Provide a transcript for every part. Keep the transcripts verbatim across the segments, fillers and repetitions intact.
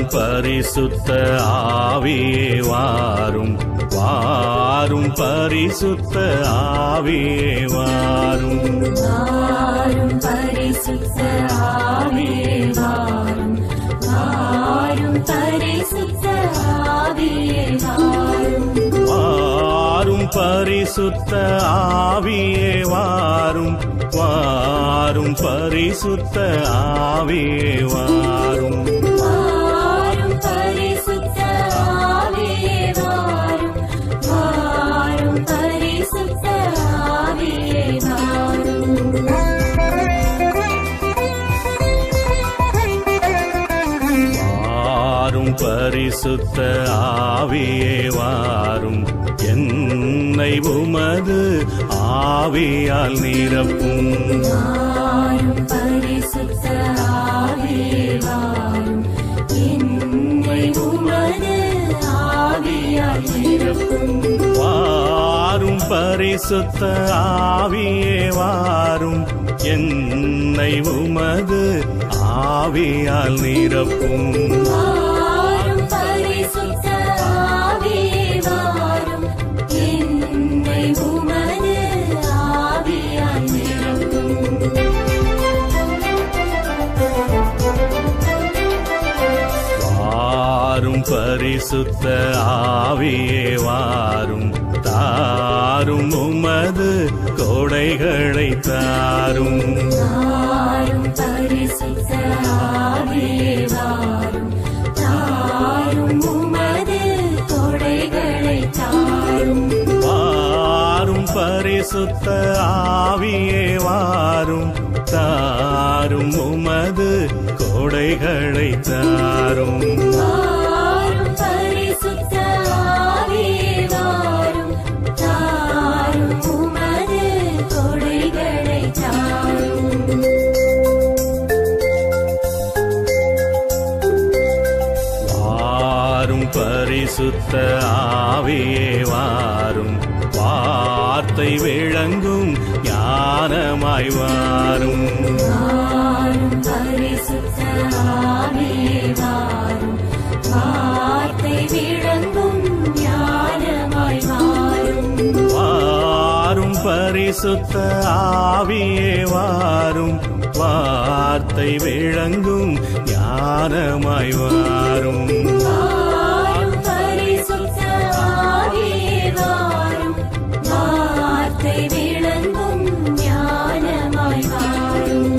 பரிசுத்த ஆவியே வாரும் வாரும் பரிசுத்த ஆவியே வாரும் வாரும் பரிசுத்த ஆவியே வாரும் வாரும் பரிசுத்த ஆவியே வாரும் வாரும் பரிசுத்த ஆவியே வாரும் வாரும் பரிசுத்த ஆவியே வாரும் வாரும் பரிசுத்த ஆவியே வாரும் வாரும் பரிசுத்த ஆவியே வாரும் வாரும் பரிசுத்த ஆவியே வாரும் என்னை உமது ஆவியால் நிரப்பும் வாரும் பரிசுத்த ஆவியே வாரும் என்னை உமது ஆவியால் நிரப்பும் வாரும் பரிசுத்த ஆவியே வாரும் என்னை உமது ஆவியால் நிரப்பும் வாரும் பரிசுத்த ஆவியே வாரும் என்னை உமது ஆவியால் நிரப்பும் வாரும் பரிசுத்த ஆவியே வாரும் தாரும் உமது கொடைகளை தாரும் வாரும் பரிசுத்த ஆவியே வாரும் தாரும் உமது கொடைகளை தாரும் வாரும் பரிசுத்த ஆவியே வாரும் தாரும் உமது கொடைகளை தாரும் வாரும் பரிசுத்த ஆவியே வாரும் தாரும் உமது கொடைகளை தாரும் வாரும் பரிசுத்த ஆவியே வாரும் வார்த்தை விளங்கும் ஞானமாய் வாரும் வாரும் பரிசுத்த ஆவியே வாரும் வார்த்தை விளங்கும் ஞானமாய் வாரும் வாரும் பரிசுத்த ஆவியே வாரும் வார்த்தை விளங்கும் ஞானமாய் வாரும் வாரும் பரிசுத்த ஆவியே வாரும் வார்த்தை விளங்கும் ஞானமாய் வாரும்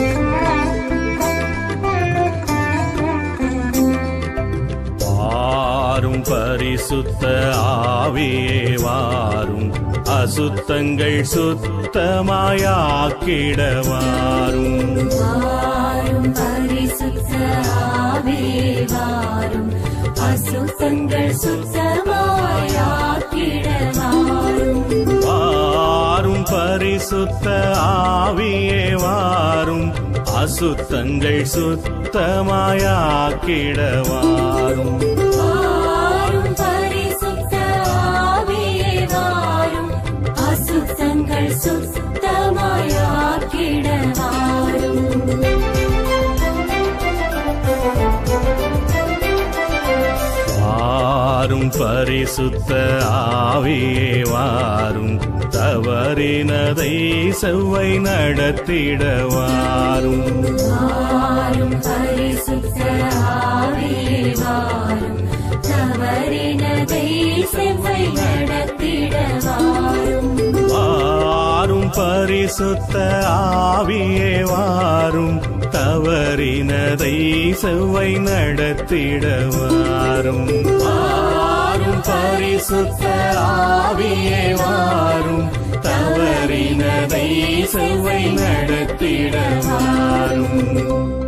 வாரும் பரிசுத்த ஆவியே வாரும் அசுத்தங்கள் சுத்தமாயாக்கிட வாரும் வாரும் பரிசுத்த ஆவியே வாரும் அசுத்தங்கள் சுத்தமாயாக்கிட வாரும் வாரும் பரிசுத்த ஆவியே வாரும் அசுத்தங்கள் சுத்தமாயாக்கிட வாரும் வாரும் பரிசுத்த ஆவியே வாரும் அசுத்தங்கள் சுத்தமாயாக்கிட வாரும் வாரும் பரிசுத்த ஆவியே வாரும் தவறினதை செவ்வை நடத்திட வாரும் வாரும் பரிசுத்த ஆவியே வாரும் தவறினதை செவ்வை நடத்திட வாரும் வாரும் பரிசுத்த ஆவியே வாரும் தவறினதை செவ்வை நடத்திட வாரும் வாரும் பரிசுத்த ஆவியே வாரும் தவறினதை செவ்வை நடத்திட வாரும்